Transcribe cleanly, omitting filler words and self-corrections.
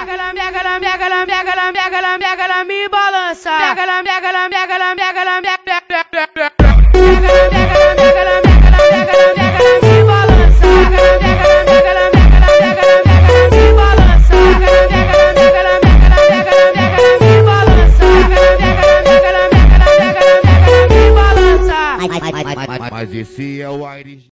ela me balança. Ela Mas esse é o Aires.